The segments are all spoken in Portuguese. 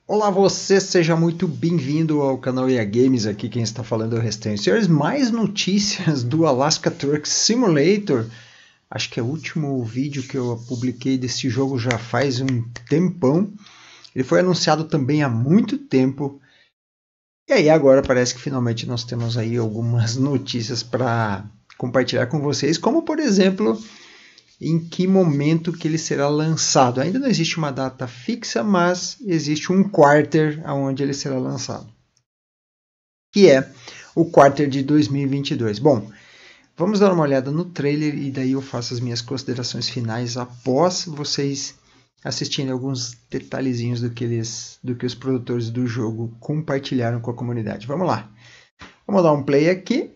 Olá você, seja muito bem-vindo ao canal EA Games, aqui quem está falando é o Restante. Senhores, mais notícias do Alaska Truck Simulator. Acho que é o último vídeo que eu publiquei desse jogo já faz um tempão. Ele foi anunciado também há muito tempo. E aí agora parece que finalmente nós temos aí algumas notícias para compartilhar com vocês, como por exemplo, em que momento que ele será lançado. Ainda não existe uma data fixa, mas existe um quarter onde ele será lançado, que é o quarter de 2022. Bom, vamos dar uma olhada no trailer e daí eu faço as minhas considerações finais após vocês assistirem alguns detalhezinhos do que os produtores do jogo compartilharam com a comunidade. Vamos lá. Vamos dar um play aqui.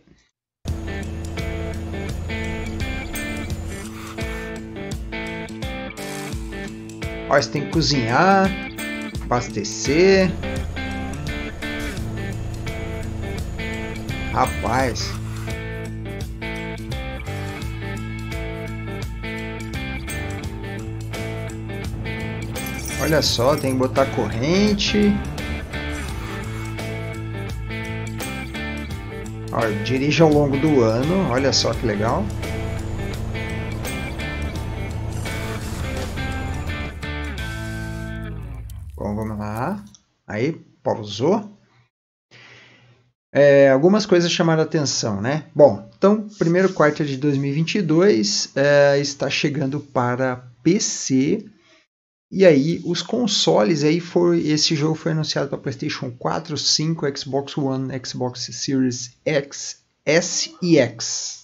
Ó, você tem que cozinhar, abastecer. Rapaz. Olha só, tem que botar corrente. Ó, dirige ao longo do ano, olha só que legal. Bom, vamos lá. Aí, pausou. Algumas coisas chamaram a atenção, né? Bom, então, primeiro quarto de 2022 está chegando para PC. E aí, os consoles, esse jogo foi anunciado para PlayStation 4, 5, Xbox One, Xbox Series X, S e X.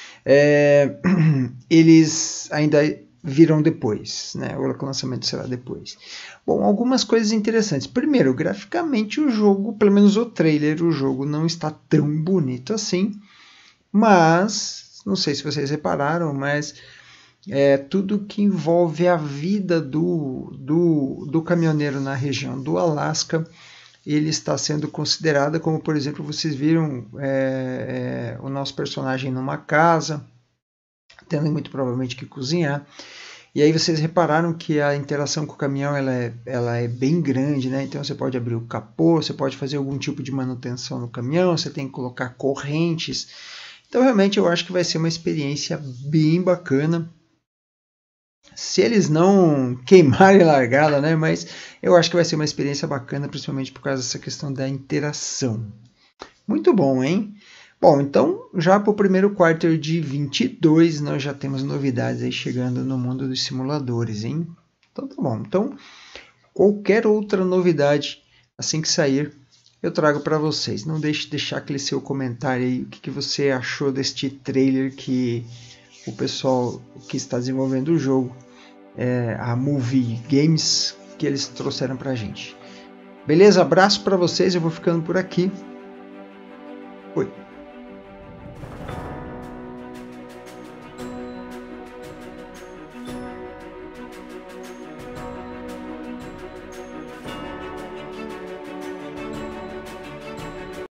Eles ainda virão depois, né? O lançamento será depois. Bom, algumas coisas interessantes. Primeiro, graficamente o jogo, pelo menos o trailer, o jogo não está tão bonito assim, mas, não sei se vocês repararam, mas tudo que envolve a vida do caminhoneiro na região do Alasca, ele está sendo considerado como, por exemplo, vocês viram o nosso personagem numa casa, tendo muito provavelmente que cozinhar. E aí vocês repararam que a interação com o caminhão ela é bem grande, né? Então você pode abrir o capô, você pode fazer algum tipo de manutenção no caminhão, você tem que colocar correntes. Então realmente eu acho que vai ser uma experiência bem bacana. Se eles não queimarem largada, né? Mas eu acho que vai ser uma experiência bacana, principalmente por causa dessa questão da interação. Muito bom, hein? Bom, então já para o primeiro quarter de 22 nós já temos novidades aí chegando no mundo dos simuladores, hein? Então tá bom. Então qualquer outra novidade assim que sair eu trago para vocês. Não deixe de deixar aquele seu comentário aí, o que você achou deste trailer que o pessoal que está desenvolvendo o jogo, a Movie Games, que eles trouxeram para a gente. Beleza? Abraço para vocês, eu vou ficando por aqui.